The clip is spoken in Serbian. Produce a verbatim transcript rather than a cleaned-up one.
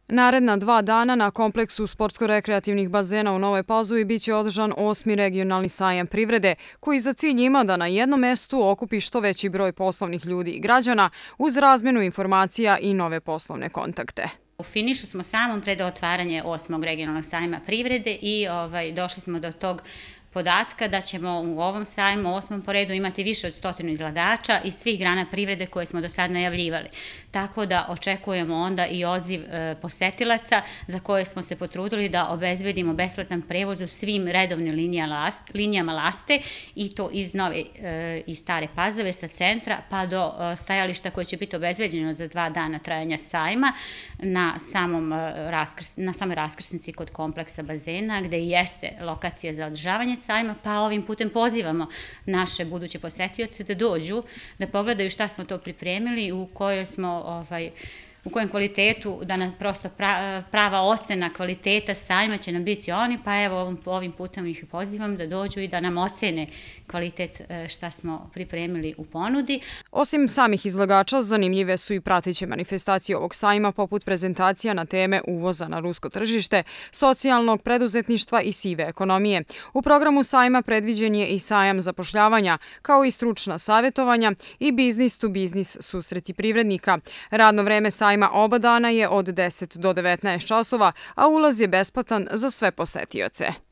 Naredna dva dana na kompleksu sportsko-rekreativnih bazena u Novoj Pazovi biće održan osmi regionalni sajam privrede, koji za cilj ima da na jednom mestu okupi što veći broj poslovnih ljudi i građana uz razmenu informacija i nove poslovne kontakte. U finišu smo samom pred otvaranje osmog regionalnog sajma privrede i ovaj, došli smo do tog podatka da ćemo u ovom sajmu, osmom po redu, imati više od stotinu izlagača iz svih grana privrede koje smo do sad najavljivali. Tako da očekujemo onda i odziv e, posetilaca za koje smo se potrudili da obezbedimo besplatan prevoz u svim redovnim linijama, last, linijama laste i to iz Nove e, i Stare Pazove sa centra pa do e, stajališta koje će biti obezbeđeno za dva dana trajanja sajma na, samom, e, raskrs, na samoj raskrsnici kod kompleksa bazena gde i jeste lokacija za održavanje sajma, pa ovim putem pozivamo naše buduće posetioce da dođu, da pogledaju šta smo to pripremili, u kojoj smo, ovaj, u kojem kvalitetu, da nam prosto prava ocena kvaliteta sajma će nam biti oni, pa evo ovim putem ih pozivam da dođu i da nam ocene kvalitet šta smo pripremili u ponudi. Osim samih izlagača, zanimljive su i prateće manifestacije ovog sajma poput prezentacija na teme uvoza na rusko tržište, socijalnog preduzetništva i sive ekonomije. U programu sajma predviđen je i sajam zapošljavanja, kao i stručna savjetovanja i biznis to biznis susreti privrednika. Radno vreme sajma oba dana je od deset do devetnaest časova, a ulaz je besplatan za sve posetioce.